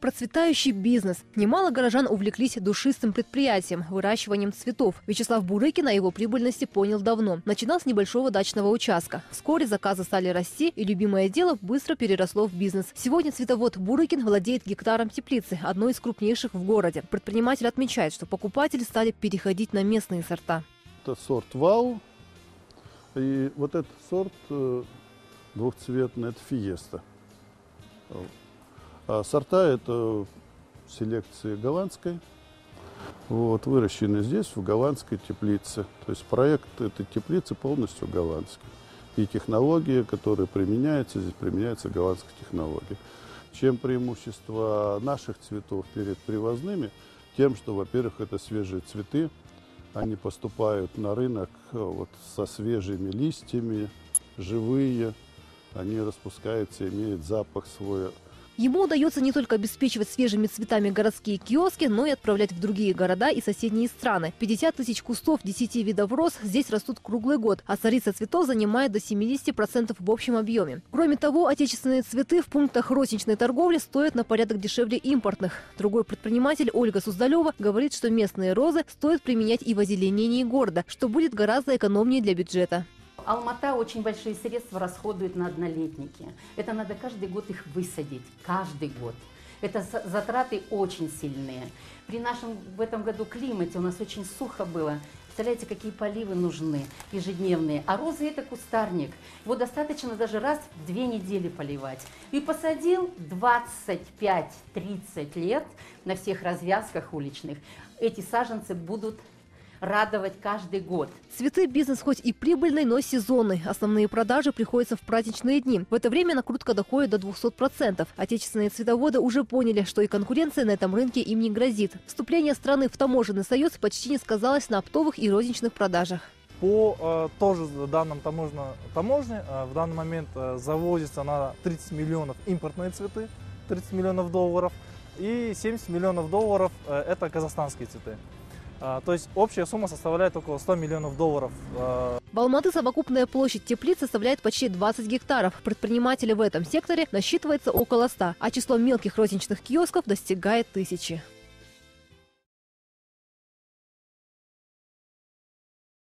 Процветающий бизнес. Немало горожан увлеклись душистым предприятием – выращиванием цветов. Вячеслав Бурыкин о его прибыльности понял давно. Начинал с небольшого дачного участка. Вскоре заказы стали расти, и любимое дело быстро переросло в бизнес. Сегодня цветовод Бурыкин владеет гектаром теплицы, одной из крупнейших в городе. Предприниматель отмечает, что покупатели стали переходить на местные сорта. Это сорт Вау. И вот этот сорт двухцветный – это Фиеста. А сорта это селекции голландской, выращены здесь, в голландской теплице. То есть проект этой теплицы полностью голландский. И технологии, которые применяются, здесь применяется голландская технология. Чем преимущество наших цветов перед привозными? Тем, что, во-первых, это свежие цветы, они поступают на рынок со свежими листьями, живые, они распускаются, имеют запах свой. Ему удается не только обеспечивать свежими цветами городские киоски, но и отправлять в другие города и соседние страны. 50 тысяч кустов 10 видов роз здесь растут круглый год, а царица цветов занимает до 70% в общем объеме. Кроме того, отечественные цветы в пунктах розничной торговли стоят на порядок дешевле импортных. Другой предприниматель Ольга Суздалева говорит, что местные розы стоит применять и в озеленении города, что будет гораздо экономнее для бюджета. Алмата очень большие средства расходует на однолетники. Это надо каждый год их высадить. Каждый год. Это затраты очень сильные. При нашем в этом году климате у нас очень сухо было. Представляете, какие поливы нужны ежедневные. А розы – это кустарник. Его достаточно даже раз в 2 недели поливать. И посадил 25-30 лет на всех развязках уличных. Эти саженцы будут радовать каждый год. Цветы – бизнес хоть и прибыльный, но сезонный. Основные продажи приходятся в праздничные дни. В это время накрутка доходит до 200%. Отечественные цветоводы уже поняли, что и конкуренция на этом рынке им не грозит. Вступление страны в таможенный союз почти не сказалось на оптовых и розничных продажах. По тоже данным таможни, в данный момент завозится на 30 миллионов импортные цветы, 30 миллионов долларов, и 70 миллионов долларов – это казахстанские цветы. То есть общая сумма составляет около 100 миллионов долларов. В Алматы совокупная площадь теплиц составляет почти 20 гектаров. Предпринимателей в этом секторе насчитывается около 100, а число мелких розничных киосков достигает 1000.